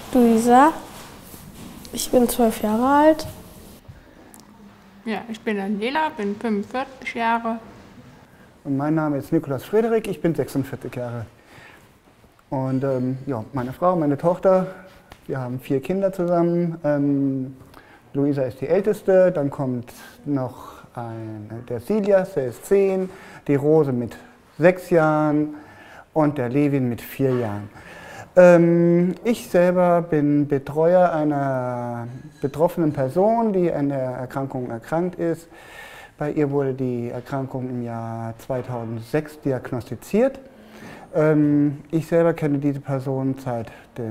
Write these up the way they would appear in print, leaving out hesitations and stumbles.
Luisa, ich bin 12 Jahre alt. Ja, ich bin Daniela, bin 45 Jahre. Und mein Name ist Nikolaus Frederik, ich bin 46 Jahre. Und ja, meine Frau, meine Tochter, wir haben 4 Kinder zusammen. Luisa ist die älteste, dann kommt noch der Silias, der ist 10, die Rose mit 6 Jahren und der Levin mit 4 Jahren. Ich selber bin Betreuer einer betroffenen Person, die an der Erkrankung erkrankt ist. Bei ihr wurde die Erkrankung im Jahr 2006 diagnostiziert. Ich selber kenne diese Person seit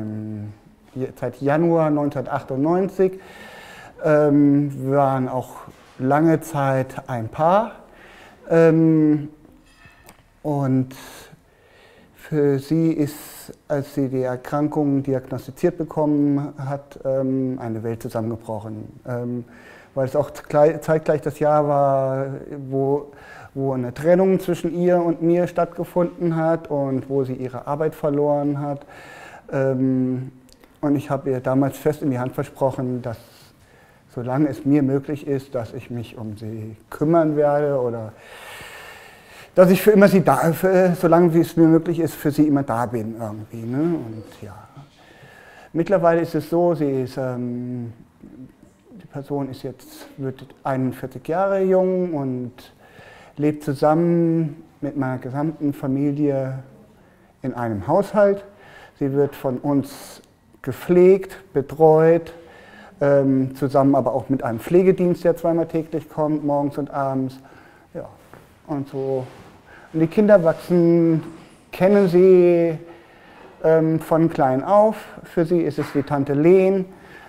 Januar 1998. Wir waren auch lange Zeit ein Paar. Und für sie ist, als sie die Erkrankung diagnostiziert bekommen hat, eine Welt zusammengebrochen. Weil es auch zeitgleich das Jahr war, wo eine Trennung zwischen ihr und mir stattgefunden hat und wo sie ihre Arbeit verloren hat. Und ich habe ihr damals fest in die Hand versprochen, dass solange es mir möglich ist, dass ich mich um sie kümmern werde oder dass ich für immer sie da, solange wie es mir möglich ist, für sie immer da bin irgendwie. Ne? Und ja, mittlerweile ist es so, die Person wird 41 Jahre jung und lebt zusammen mit meiner gesamten Familie in einem Haushalt. Sie wird von uns gepflegt, betreut, zusammen aber auch mit einem Pflegedienst, der zweimal täglich kommt, morgens und abends. Ja, und so. Und die Kinder kennen sie von klein auf. Für sie ist es die Tante Len.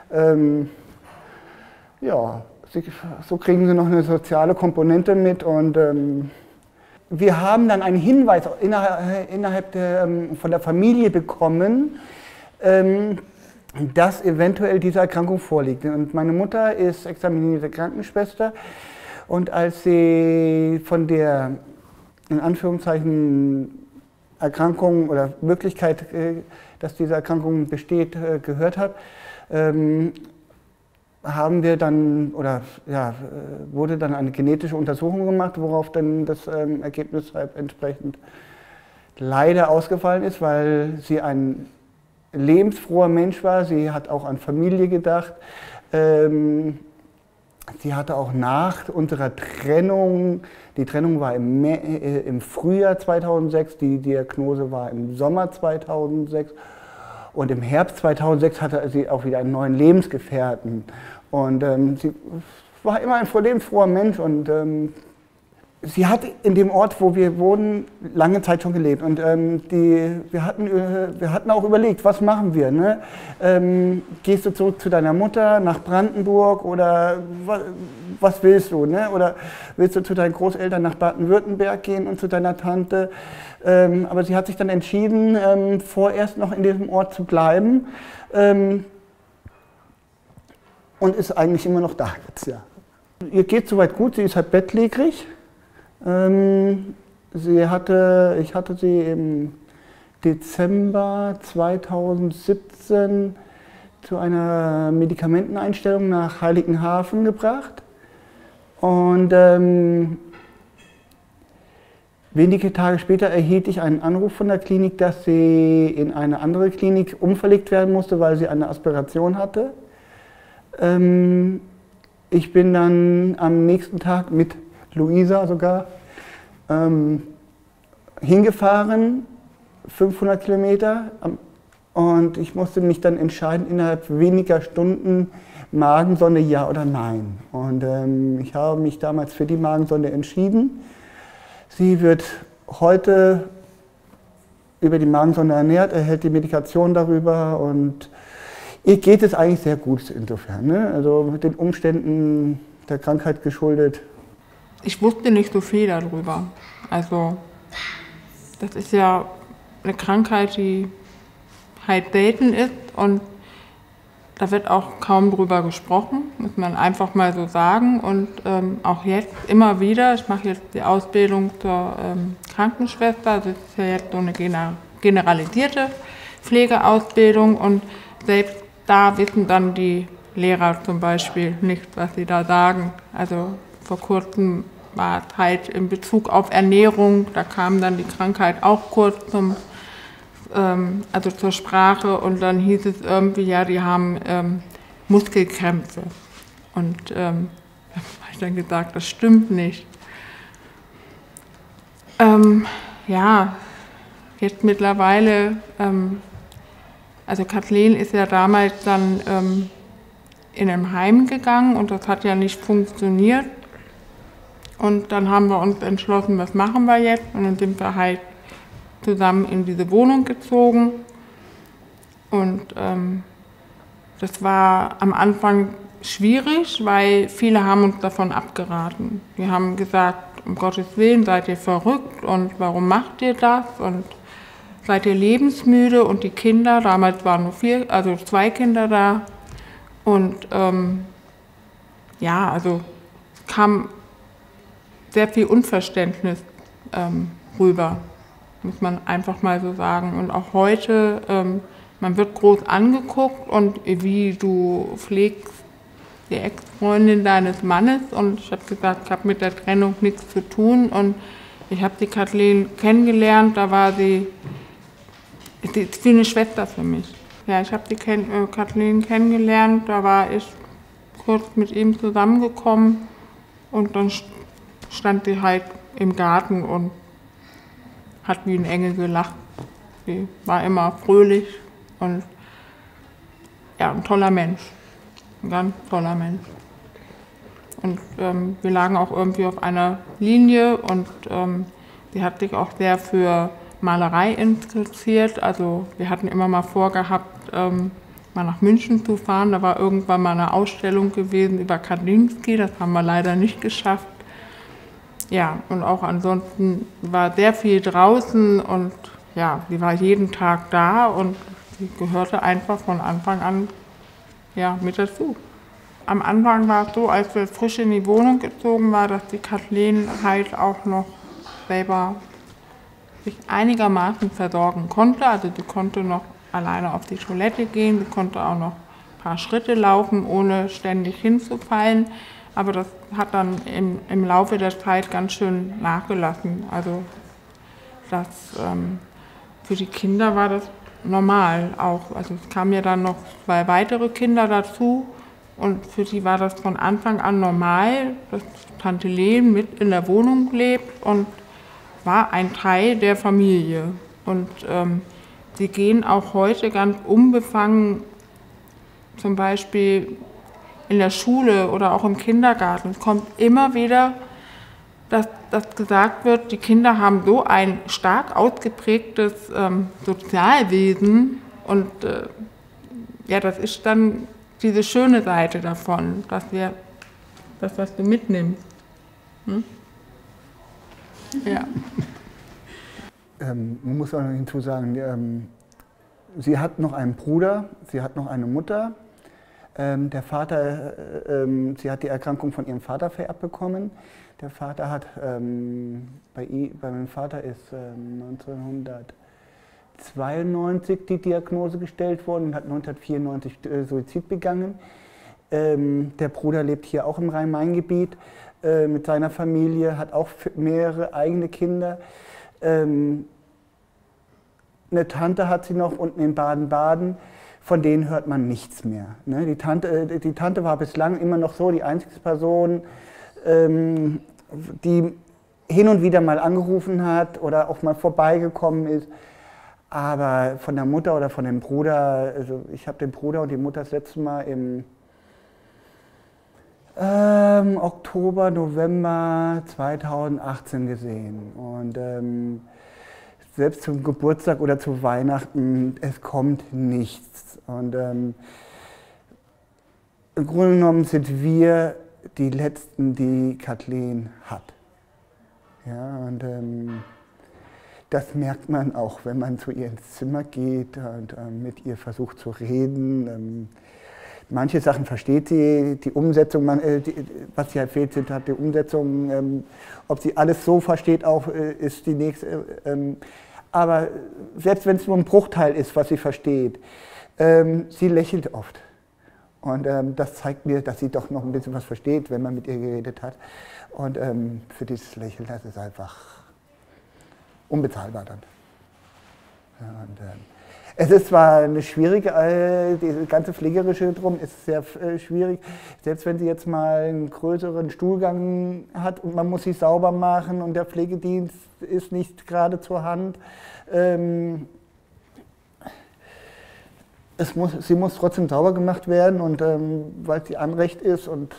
Ja, so kriegen sie noch eine soziale Komponente mit. Und wir haben dann einen Hinweis von der Familie bekommen, dass eventuell diese Erkrankung vorliegt. Und meine Mutter ist examinierte Krankenschwester. Und als sie von der, in Anführungszeichen, Erkrankung oder Möglichkeit, dass diese Erkrankung besteht, gehört hat, haben wir dann, wurde dann eine genetische Untersuchung gemacht, worauf dann das Ergebnis halt entsprechend leider ausgefallen ist, weil sie ein lebensfroher Mensch war. Sie hat auch an Familie gedacht. Sie hatte auch nach unserer Trennung, die Trennung war im Frühjahr 2006, die Diagnose war im Sommer 2006 und im Herbst 2006 hatte sie auch wieder einen neuen Lebensgefährten. Und sie war immer ein lebensfroher Mensch und sie hat in dem Ort, wo wir wohnen, lange Zeit schon gelebt. Und wir hatten auch überlegt, was machen wir? Ne? Gehst du zurück zu deiner Mutter nach Brandenburg oder was willst du? Ne? Oder willst du zu deinen Großeltern nach Baden-Württemberg gehen und zu deiner Tante? Aber sie hat sich dann entschieden, vorerst noch in diesem Ort zu bleiben und ist eigentlich immer noch da jetzt. Ja. Ihr geht soweit gut, sie ist halt bettlägerig. Ich hatte sie im Dezember 2017 zu einer Medikamenteneinstellung nach Heiligenhafen gebracht. Und wenige Tage später erhielt ich einen Anruf von der Klinik, dass sie in eine andere Klinik umverlegt werden musste, weil sie eine Aspiration hatte. Ich bin dann am nächsten Tag mit Luisa sogar hingefahren, 500 Kilometer, und ich musste mich dann entscheiden, innerhalb weniger Stunden Magensonde ja oder nein. Und ich habe mich damals für die Magensonde entschieden. Sie wird heute über die Magensonde ernährt, erhält die Medikation darüber und ihr geht es eigentlich sehr gut insofern. Ne? Also mit den Umständen der Krankheit geschuldet. Ich wusste nicht so viel darüber. Also das ist ja eine Krankheit, die halt selten ist und da wird auch kaum drüber gesprochen, muss man einfach mal so sagen. Und auch jetzt immer wieder, ich mache jetzt die Ausbildung zur Krankenschwester, das ist ja jetzt so eine generalisierte Pflegeausbildung und selbst da wissen dann die Lehrer zum Beispiel nicht, was sie da sagen. Also vor kurzem war es halt in Bezug auf Ernährung, da kam dann die Krankheit auch kurz also zur Sprache und dann hieß es irgendwie, ja, die haben Muskelkrämpfe. Und da habe ich dann gesagt, das stimmt nicht. Ja, jetzt mittlerweile, also Kathleen ist ja damals dann in ein Heim gegangen und das hat ja nicht funktioniert. Und dann haben wir uns entschlossen, was machen wir jetzt? Und dann sind wir halt zusammen in diese Wohnung gezogen. Und das war am Anfang schwierig, weil viele haben uns davon abgeraten. Die haben gesagt, um Gottes Willen, seid ihr verrückt und warum macht ihr das? Und seid ihr lebensmüde? Und die Kinder, damals waren nur 2 Kinder da. Und ja, also kam sehr viel Unverständnis rüber, muss man einfach mal so sagen. Und auch heute, man wird groß angeguckt und wie du pflegst die Ex-Freundin deines Mannes. Und ich habe gesagt, ich habe mit der Trennung nichts zu tun. Und ich habe die Kathleen kennengelernt, da war sie ist wie eine Schwester für mich. Ja, ich habe die Kathleen kennengelernt, da war ich kurz mit ihm zusammengekommen und dann stand sie halt im Garten und hat wie ein Engel gelacht. Sie war immer fröhlich und ja, ein toller Mensch, ein ganz toller Mensch. Und wir lagen auch irgendwie auf einer Linie und sie hat sich auch sehr für Malerei interessiert. Also wir hatten immer mal vorgehabt, mal nach München zu fahren. Da war irgendwann mal eine Ausstellung gewesen über Kandinsky, das haben wir leider nicht geschafft. Ja, und auch ansonsten war sehr viel draußen und ja, sie war jeden Tag da und sie gehörte einfach von Anfang an ja, mit dazu. Am Anfang war es so, als wir frisch in die Wohnung gezogen waren, dass die Kathleen halt auch noch selber sich einigermaßen versorgen konnte. Also sie konnte noch alleine auf die Toilette gehen, sie konnte auch noch ein paar Schritte laufen, ohne ständig hinzufallen. Aber das hat dann im Laufe der Zeit ganz schön nachgelassen. Also für die Kinder war das normal auch. Also es kamen ja dann noch 2 weitere Kinder dazu und für sie war das von Anfang an normal, dass Tante Leen mit in der Wohnung lebt und war ein Teil der Familie. Und sie gehen auch heute ganz unbefangen, zum Beispiel in der Schule oder auch im Kindergarten. Es kommt immer wieder, dass gesagt wird, die Kinder haben so ein stark ausgeprägtes Sozialwesen und ja, das ist dann diese schöne Seite davon, dass wir das, was du mitnimmst. Hm? Ja. Man muss auch noch hinzu sagen, sie hat noch einen Bruder, sie hat noch eine Mutter. Der Vater, sie hat die Erkrankung von ihrem Vater vererbt bekommen. Der Vater hat, bei meinem Vater ist 1992 die Diagnose gestellt worden und hat 1994 Suizid begangen. Der Bruder lebt hier auch im Rhein-Main-Gebiet mit seiner Familie, hat auch mehrere eigene Kinder. Eine Tante hat sie noch unten in Baden-Baden. Von denen hört man nichts mehr. Ne? Die Tante war bislang immer noch so die einzige Person, die hin und wieder mal angerufen hat oder auch mal vorbeigekommen ist. Aber von der Mutter oder von dem Bruder, also ich habe den Bruder und die Mutter das letzte Mal im Oktober, November 2018 gesehen. Und selbst zum Geburtstag oder zu Weihnachten, es kommt nichts. Und im Grunde genommen sind wir die Letzten, die Kathleen hat. Ja, und das merkt man auch, wenn man zu ihr ins Zimmer geht und mit ihr versucht zu reden. Manche Sachen versteht sie, die Umsetzung, was sie halt fehlt, sind halt die Umsetzung. Ob sie alles so versteht, auch ist die nächste. Aber selbst wenn es nur ein Bruchteil ist, was sie versteht, Sie lächelt oft. Und das zeigt mir, dass sie doch noch ein bisschen was versteht, wenn man mit ihr geredet hat. Und für dieses Lächeln, das ist einfach unbezahlbar dann. Ja, und, es ist zwar eine schwierige, diese ganze Pflegerische drum ist sehr schwierig. Selbst wenn sie jetzt mal einen größeren Stuhlgang hat und man muss sie sauber machen und der Pflegedienst ist nicht gerade zur Hand. Sie muss trotzdem sauber gemacht werden, und weil sie Anrecht ist, und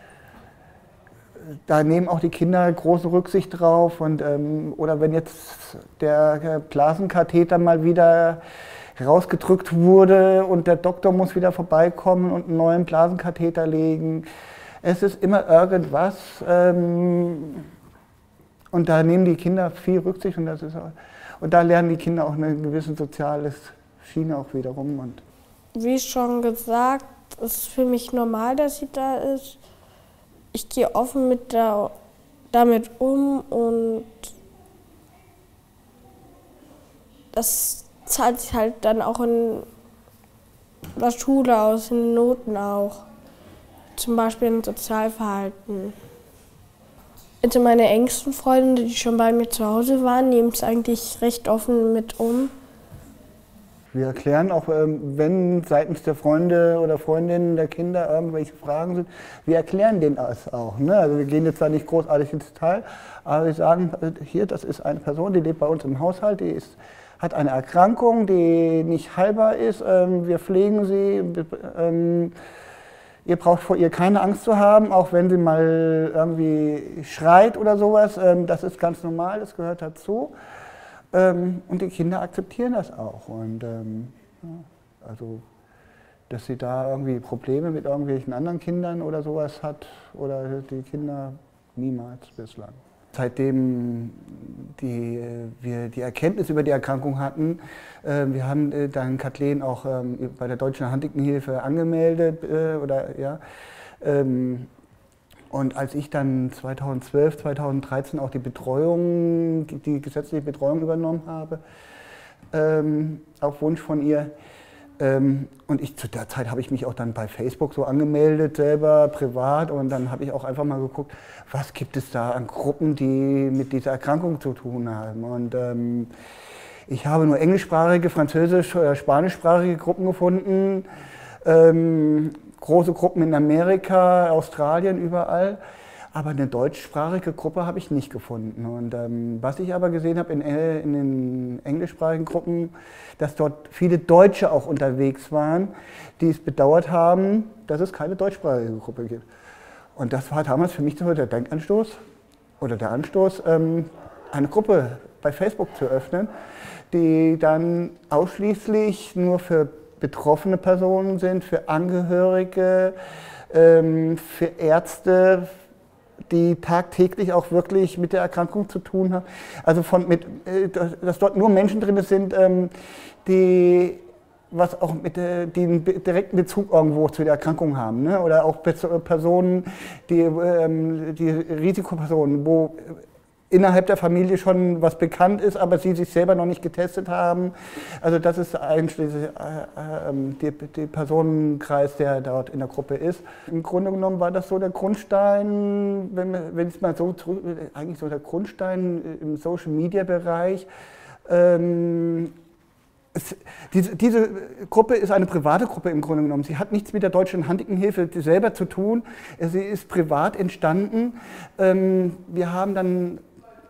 da nehmen auch die Kinder große Rücksicht drauf. Und, oder wenn jetzt der Blasenkatheter mal wieder rausgedrückt wurde und der Doktor muss wieder vorbeikommen und einen neuen Blasenkatheter legen. Es ist immer irgendwas, und da nehmen die Kinder viel Rücksicht, und da lernen die Kinder auch eine gewisse soziale Schiene auch wiederum. Und wie schon gesagt, ist es für mich normal, dass sie da ist. Ich gehe offen damit um, und das zahlt sich halt dann auch in der Schule aus, in den Noten auch. Zum Beispiel im Sozialverhalten. Also meine engsten Freunde, die schon bei mir zu Hause waren, nehmen es eigentlich recht offen mit um. Wir erklären auch, wenn seitens der Freunde oder Freundinnen der Kinder irgendwelche Fragen sind, wir erklären denen das auch. Ne? Also wir gehen jetzt da nicht großartig ins Detail, aber wir sagen, hier, das ist eine Person, die lebt bei uns im Haushalt, hat eine Erkrankung, die nicht heilbar ist, wir pflegen sie, ihr braucht vor ihr keine Angst zu haben, auch wenn sie mal irgendwie schreit oder sowas, das ist ganz normal, das gehört dazu. Und die Kinder akzeptieren das auch. Und also, dass sie da irgendwie Probleme mit irgendwelchen anderen Kindern oder sowas hat, oder die Kinder niemals bislang. Seitdem wir die Erkenntnis über die Erkrankung hatten, wir haben dann Kathleen auch bei der Deutschen Huntingtonhilfe angemeldet, und als ich dann 2012, 2013 auch die gesetzliche Betreuung übernommen habe, auf Wunsch von ihr, und zu der Zeit habe ich mich auch dann bei Facebook so angemeldet, selber, privat, und dann habe ich auch einfach mal geguckt, was gibt es da an Gruppen, die mit dieser Erkrankung zu tun haben. Und ich habe nur englischsprachige, französisch- oder spanischsprachige Gruppen gefunden, große Gruppen in Amerika, Australien, überall. Aber eine deutschsprachige Gruppe habe ich nicht gefunden. Und was ich aber gesehen habe in den englischsprachigen Gruppen, dass dort viele Deutsche auch unterwegs waren, die es bedauert haben, dass es keine deutschsprachige Gruppe gibt. Und das war damals für mich so der Denkanstoß oder der Anstoß, eine Gruppe bei Facebook zu öffnen, die dann ausschließlich nur für betroffene Personen sind, für Angehörige, für Ärzte, die tagtäglich auch wirklich mit der Erkrankung zu tun haben. Also dass dort nur Menschen drin sind, die einen direkten Bezug irgendwo zu der Erkrankung haben. Ne? Oder auch Personen, die Risikopersonen, wo innerhalb der Familie schon was bekannt ist, aber sie sich selber noch nicht getestet haben. Also das ist einschließlich der Personenkreis, der dort in der Gruppe ist. Im Grunde genommen war das so der Grundstein, wenn ich mal so eigentlich so der Grundstein im Social-Media-Bereich. Diese Gruppe ist eine private Gruppe im Grunde genommen. Sie hat nichts mit der Deutschen Huntingtonhilfe selber zu tun. Sie ist privat entstanden. Wir haben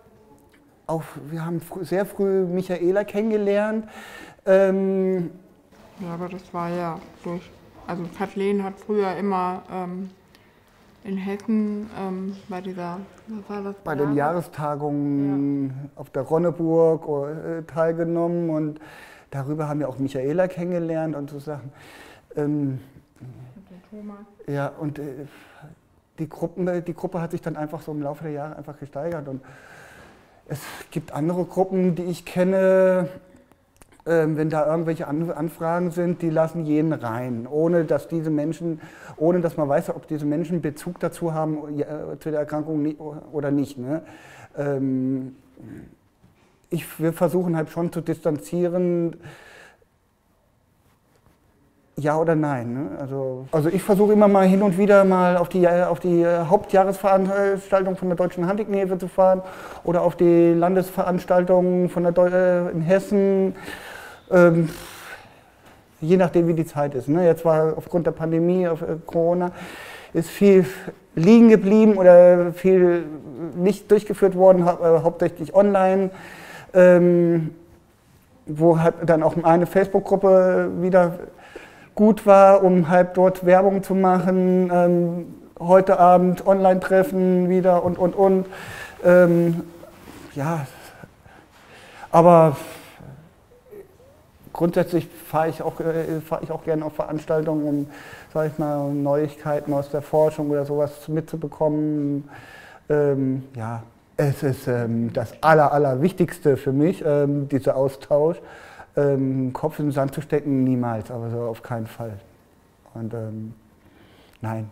sehr früh Michaela kennengelernt. Ja, aber das war ja also Kathleen hat früher immer in Hessen bei bei den Jahrestagungen auf der Ronneburg teilgenommen, und darüber haben wir auch Michaela kennengelernt und so Sachen. Thomas. Ja, und die Gruppe hat sich dann einfach so im Laufe der Jahre einfach gesteigert. Und es gibt andere Gruppen, die ich kenne, wenn da irgendwelche Anfragen sind, die lassen jeden rein, ohne dass man weiß, ob diese Menschen Bezug dazu haben, zu der Erkrankung oder nicht. Ne? Wir versuchen halt schon zu distanzieren, Ja oder nein. Ne? Also ich versuche immer mal hin und wieder mal auf die Hauptjahresveranstaltung von der Deutschen Huntington-Hilfe zu fahren oder auf die Landesveranstaltungen von in Hessen, je nachdem wie die Zeit ist. Ne? Jetzt war aufgrund der Pandemie, auf Corona, ist viel liegen geblieben oder viel nicht durchgeführt worden, hauptsächlich online. Wo halt dann auch eine Facebook-Gruppe wieder gut war, um halt dort Werbung zu machen, heute Abend Online-Treffen wieder und. Ja, aber grundsätzlich fahre ich auch gerne auf Veranstaltungen, um, sag ich mal, Neuigkeiten aus der Forschung oder sowas mitzubekommen. Ja, es ist das Allerwichtigste für mich, dieser Austausch. Kopf in den Sand zu stecken, niemals, aber so auf keinen Fall. Und nein,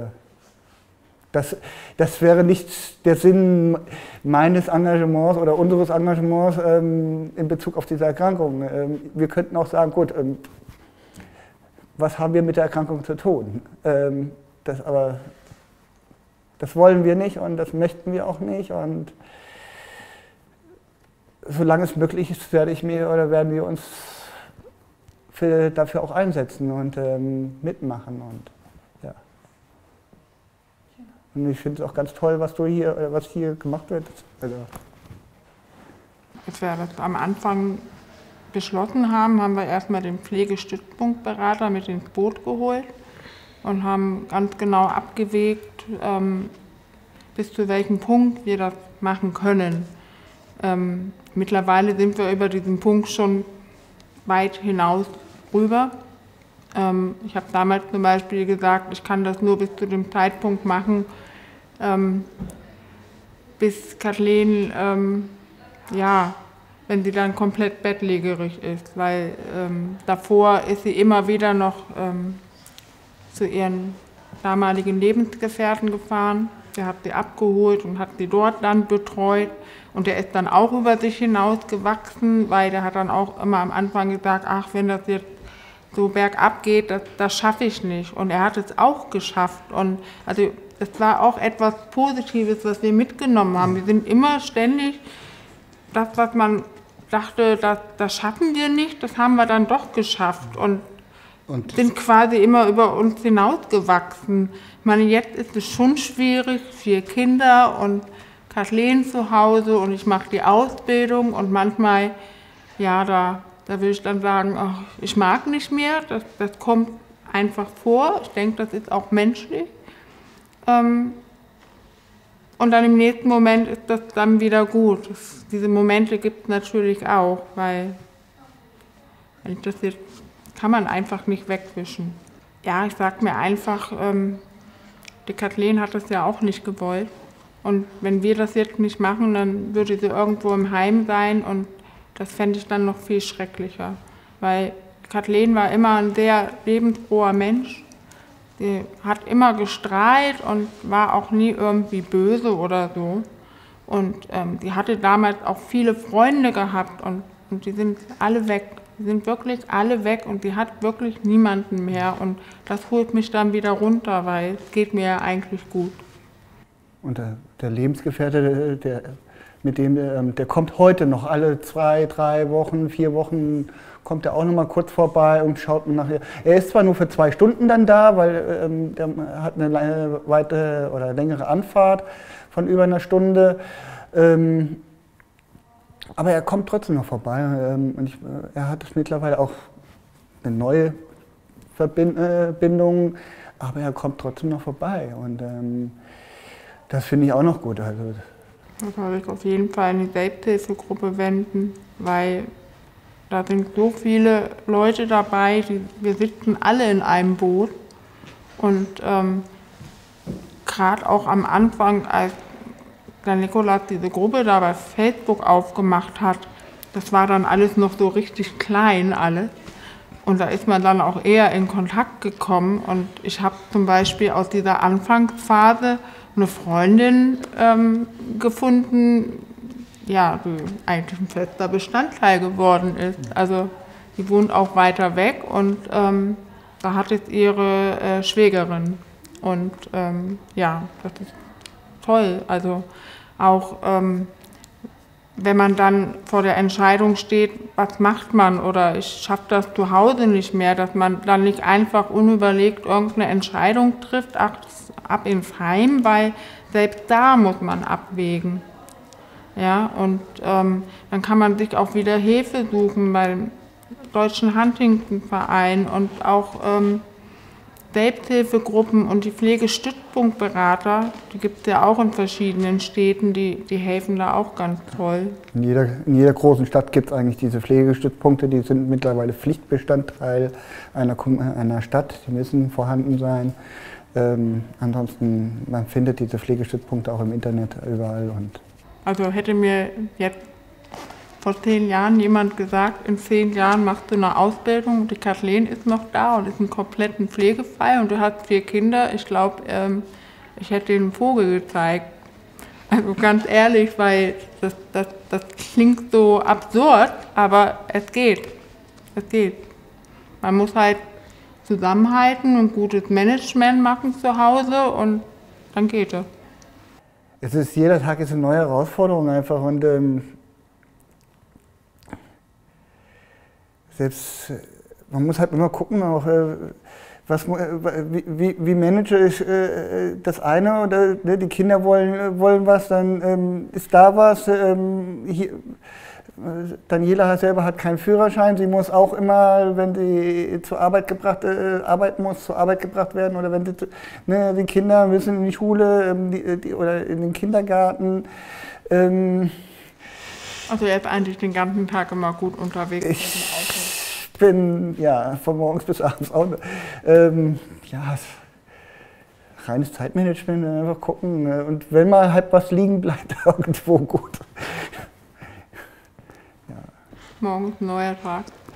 das wäre nicht der Sinn meines Engagements oder unseres Engagements in Bezug auf diese Erkrankung. Wir könnten auch sagen, gut, was haben wir mit der Erkrankung zu tun? Aber das wollen wir nicht und das möchten wir auch nicht. Und solange es möglich ist, werden wir uns dafür auch einsetzen und mitmachen. Und, ja. Und ich finde es auch ganz toll, was hier gemacht wird. Also. Als wir das am Anfang beschlossen haben, haben wir erstmal den Pflegestützpunktberater mit ins Boot geholt und haben ganz genau abgewägt, bis zu welchem Punkt wir das machen können. Mittlerweile sind wir über diesen Punkt schon weit hinaus rüber. Ich habe damals zum Beispiel gesagt, ich kann das nur bis zu dem Zeitpunkt machen, bis Kathleen, ja, wenn sie dann komplett bettlägerig ist, weil davor ist sie immer wieder noch zu ihren damaligen Lebensgefährten gefahren. Der hat sie abgeholt und hat sie dort dann betreut. Und der ist dann auch über sich hinausgewachsen, weil der hat dann auch immer am Anfang gesagt, ach, wenn das jetzt so bergab geht, das schaffe ich nicht. Und er hat es auch geschafft. Und also es war auch etwas Positives, was wir mitgenommen haben. Wir sind immer ständig, das, was man dachte, das schaffen wir nicht, das haben wir dann doch geschafft. Und sind quasi immer über uns hinausgewachsen. Ich meine, jetzt ist es schon schwierig, 4 Kinder und Kathleen zu Hause und ich mache die Ausbildung und manchmal, ja, da will ich dann sagen, ach, ich mag nicht mehr, das kommt einfach vor. Ich denke, das ist auch menschlich. Und dann im nächsten Moment ist das dann wieder gut. Diese Momente gibt es natürlich auch, weil wenn ich das jetzt kann man einfach nicht wegwischen. Ja, ich sag mir einfach, die Kathleen hat das ja auch nicht gewollt. Und wenn wir das jetzt nicht machen, dann würde sie irgendwo im Heim sein und das fände ich dann noch viel schrecklicher. Weil Kathleen war immer ein sehr lebensfroher Mensch. Sie hat immer gestrahlt und war auch nie irgendwie böse oder so. Und sie hatte damals auch viele Freunde gehabt und die sind alle weg. Die sind wirklich alle weg und sie hat wirklich niemanden mehr. Und das holt mich dann wieder runter, weil es geht mir ja eigentlich gut. Und der Lebensgefährte, der kommt heute noch alle 2, 3 Wochen, 4 Wochen, kommt er auch noch mal kurz vorbei und schaut nachher. Er ist zwar nur für 2 Stunden dann da, weil der hat eine weite oder längere Anfahrt von über einer Stunde. Aber er kommt trotzdem noch vorbei und er hat mittlerweile auch eine neue Verbindung, aber er kommt trotzdem noch vorbei und das finde ich auch noch gut. Also. Da soll ich auf jeden Fall an die Selbsthilfegruppe wenden, weil da sind so viele Leute dabei, wir sitzen alle in einem Boot und gerade auch am Anfang, als der Nikolaus diese Gruppe da bei Facebook aufgemacht hat, das war dann alles noch so richtig klein alles. Und da ist man dann auch eher in Kontakt gekommen. Und ich habe zum Beispiel aus dieser Anfangsphase eine Freundin gefunden, ja, die eigentlich ein fester Bestandteil geworden ist. Also die wohnt auch weiter weg und da hat jetzt ihre Schwägerin. Und ja, das ist toll. Also auch wenn man dann vor der Entscheidung steht, was macht man oder ich schaffe das zu Hause nicht mehr, dass man dann nicht einfach unüberlegt irgendeine Entscheidung trifft, ab ins Heim, weil selbst da muss man abwägen. Ja, und dann kann man sich auch wieder Hilfe suchen beim Deutschen Huntington-Verein und auch Selbsthilfegruppen und die Pflegestützpunktberater, die gibt es ja auch in verschiedenen Städten, die helfen da auch ganz toll. In jeder großen Stadt gibt es eigentlich diese Pflegestützpunkte, die sind mittlerweile Pflichtbestandteil einer Stadt, die müssen vorhanden sein. Ansonsten, man findet diese Pflegestützpunkte auch im Internet überall. Also hätte mir jetzt vor 10 Jahren jemand gesagt, in 10 Jahren machst du eine Ausbildung und die Kathleen ist noch da und ist ein kompletten Pflegefall und du hast 4 Kinder. Ich glaube, ich hätte den Vogel gezeigt. Also ganz ehrlich, weil das klingt so absurd, aber es geht. Es geht. Man muss halt zusammenhalten und gutes Management machen zu Hause und dann geht es. Jeder Tag ist eine neue Herausforderung einfach und selbst, man muss halt immer gucken, auch, wie manage ich das eine oder die Kinder wollen was, dann ist da was. Daniela selber hat keinen Führerschein, sie muss auch immer, wenn sie zur Arbeit arbeiten muss, zur Arbeit gebracht werden oder wenn die Kinder müssen in die Schule oder in den Kindergarten. Also er ist eigentlich den ganzen Tag immer gut unterwegs. Ich bin ja von morgens bis abends auch. Ja, reines Zeitmanagement, einfach gucken. Und wenn mal halt was liegen bleibt, irgendwo gut. Ja. Morgen ein neuer Tag.